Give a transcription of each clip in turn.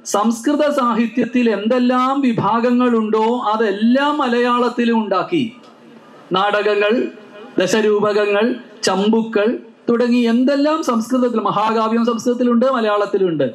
സംസ്കൃത സാഹിത്യത്തിൽ എന്തെല്ലാം വിഭാഗങ്ങളുണ്ടോ അതെല്ലാം മലയാളത്തിലും ഉണ്ടാക്കി. നാടകങ്ങൾ, ദശരൂപകങ്ങൾ, ചമ്പുക്കൾ തുടങ്ങി എന്തെല്ലാം സംസ്കൃതത്തിൽ, മഹാകാവ്യം സംസ്കൃതത്തിലുണ്ട്, മലയാളത്തിലുണ്ട്.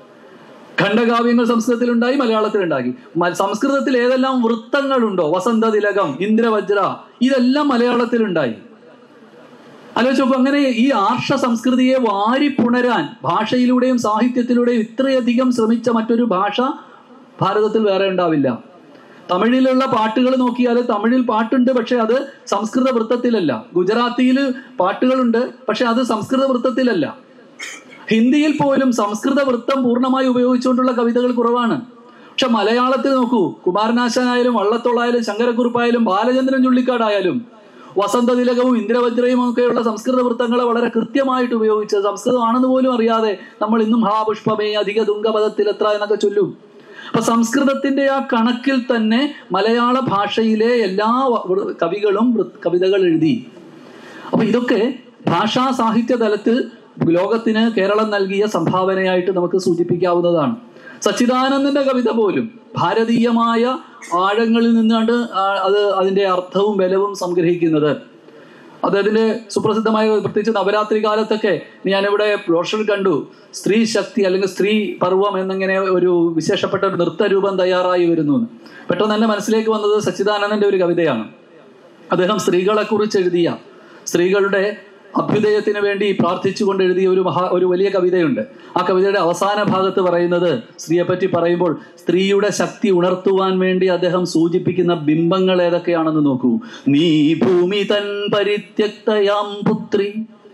ഖണ്ഡകാവ്യങ്ങൾ സംസ്കൃതത്തിലുണ്ടായി, മലയാളത്തിലുണ്ടാക്കി. സംസ്കൃതത്തിൽ ഏതെല്ലാം വൃത്തങ്ങളുണ്ടോ, വസന്തതിലകം, ഇന്ദ്രവജ്ര, ഇതെല്ലാം മലയാളത്തിലുണ്ടായി. ആലോചിച്ചപ്പോൾ അങ്ങനെ ഈ ആർഷ സംസ്കൃതിയെ വാരിപ്പുണരാൻ ഭാഷയിലൂടെയും സാഹിത്യത്തിലൂടെയും ഇത്രയധികം ശ്രമിച്ച മറ്റൊരു ഭാഷ ഭാരതത്തിൽ വേറെ ഉണ്ടാവില്ല. തമിഴിലുള്ള പാട്ടുകൾ നോക്കിയാൽ തമിഴിൽ പാട്ടുണ്ട്, പക്ഷെ അത് സംസ്കൃത വൃത്തത്തിലല്ല. ഗുജറാത്തിയിൽ പാട്ടുകളുണ്ട്, പക്ഷെ അത് സംസ്കൃത വൃത്തത്തിലല്ല. ഹിന്ദിയിൽ പോലും സംസ്കൃത വൃത്തം പൂർണ്ണമായി ഉപയോഗിച്ചുകൊണ്ടുള്ള കവിതകൾ കുറവാണ്. പക്ഷെ മലയാളത്തിൽ നോക്കൂ, കുമാരനാശാനായാലും വള്ളത്തോളായാലും ശങ്കരക്കുറുപ്പായാലും ബാലചന്ദ്രൻ ചുള്ളിക്കാടായാലും വസന്തതിലകവും ഇന്ദ്രവജ്രയും ഒക്കെയുള്ള സംസ്കൃത വൃത്തങ്ങളെ വളരെ കൃത്യമായിട്ട് ഉപയോഗിച്ചത് സംസ്കൃതമാണെന്ന് പോലും അറിയാതെ നമ്മൾ ഇന്നും ഹാ പുഷ്പമേ അധിക തുംഗപദത്തിൽ എത്ര എന്നൊക്കെ ചൊല്ലും. അപ്പൊ സംസ്കൃതത്തിന്റെ ആ കണക്കിൽ തന്നെ മലയാള ഭാഷയിലെ എല്ലാ കവികളും കവിതകൾ എഴുതി. അപ്പൊ ഇതൊക്കെ ഭാഷാ സാഹിത്യ തലത്തിൽ ലോകത്തിന് കേരളം നൽകിയ സംഭാവനയായിട്ട് നമുക്ക് സൂചിപ്പിക്കാവുന്നതാണ്. സച്ചിദാനന്ദന്റെ കവിത പോലും ഭാരതീയമായ ആഴങ്ങളിൽ നിന്നാണ് അതിന്റെ അർത്ഥവും ബലവും സംഗ്രഹിക്കുന്നത്. അദ്ദേഹത്തിന്റെ സുപ്രസിദ്ധമായ, പ്രത്യേകിച്ച് നവരാത്രി കാലത്തൊക്കെ ഞാനിവിടെ ബ്രോഷർ കണ്ടു, സ്ത്രീ ശക്തി അല്ലെങ്കിൽ സ്ത്രീ പർവം എന്നിങ്ങനെ ഒരു വിശേഷപ്പെട്ട ഒരു നൃത്തരൂപം തയ്യാറായി വരുന്നു. പെട്ടെന്ന് തന്നെ മനസ്സിലേക്ക് വന്നത് സച്ചിദാനന്ദന്റെ ഒരു കവിതയാണ്. അദ്ദേഹം സ്ത്രീകളെ കുറിച്ച് എഴുതിയ, സ്ത്രീകളുടെ അഭ്യുദയത്തിന് വേണ്ടി പ്രാർത്ഥിച്ചുകൊണ്ട് എഴുതിയ ഒരു വലിയ കവിതയുണ്ട്. ആ കവിതയുടെ അവസാന ഭാഗത്ത് പറയുന്നത്, സ്ത്രീയെ പറ്റി പറയുമ്പോൾ സ്ത്രീയുടെ ശക്തി ഉണർത്തുവാൻ വേണ്ടി അദ്ദേഹം സൂചിപ്പിക്കുന്ന ബിംബങ്ങൾ ഏതൊക്കെയാണെന്ന് നോക്കൂ. നീ ഭൂമി തൻ പരിത്യക്തയാം പുത്രി,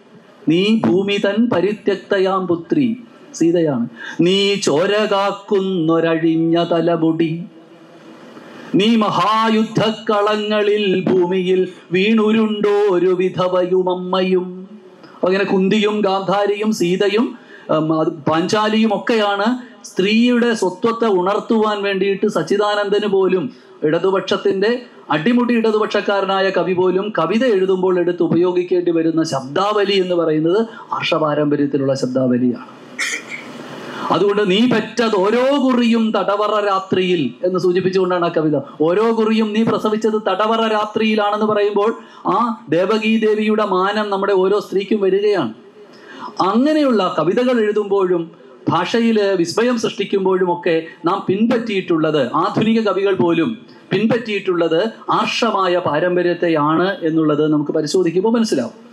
നീ ഭൂമി തൻ പരിത്യക്തയാം പുത്രി, സീതയാണ്. നീ ചോര കാക്കുന്നൊരഴിഞ്ഞ തലമുടി, നീ മഹായുദ്ധക്കളങ്ങളിൽ ഭൂമിയിൽ വീണുരുണ്ടോ ഒരു വിധവയും അമ്മയും. അങ്ങനെ കുന്തിയും ഗാന്ധാരിയും സീതയും പാഞ്ചാലിയും ഒക്കെയാണ് സ്ത്രീയുടെ സ്വത്വത്തെ ഉണർത്തുവാൻ വേണ്ടിയിട്ട് സച്ചിദാനന്ദന് പോലും, ഇടതുപക്ഷത്തിന്റെ അടിമുടി ഇടതുപക്ഷക്കാരനായ കവി പോലും കവിത എഴുതുമ്പോൾ എടുത്ത് ഉപയോഗിക്കേണ്ടി വരുന്ന ശബ്ദാവലി എന്ന് പറയുന്നത് ആർഷപാരമ്പര്യത്തിലുള്ള ശബ്ദാവലിയാണ്. അതുകൊണ്ട് നീ പെറ്റത് ഓരോ കുറിയും തടവറ രാത്രിയിൽ എന്ന് സൂചിപ്പിച്ചുകൊണ്ടാണ് ആ കവിത. ഓരോ കുറിയും നീ പ്രസവിച്ചത് തടവറ രാത്രിയിലാണെന്ന് പറയുമ്പോൾ ആ ദേവകീ ദേവിയുടെ മാനം നമ്മുടെ ഓരോ സ്ത്രീക്കും വരികയാണ്. അങ്ങനെയുള്ള കവിതകൾ എഴുതുമ്പോഴും ഭാഷയിൽ വിസ്മയം സൃഷ്ടിക്കുമ്പോഴും ഒക്കെ നാം പിൻപറ്റിയിട്ടുള്ളത്, ആധുനിക കവികൾ പോലും പിൻപറ്റിയിട്ടുള്ളത് ആർഷമായ പാരമ്പര്യത്തെയാണ് എന്നുള്ളത് നമുക്ക് പരിശോധിക്കുമ്പോൾ മനസ്സിലാവും.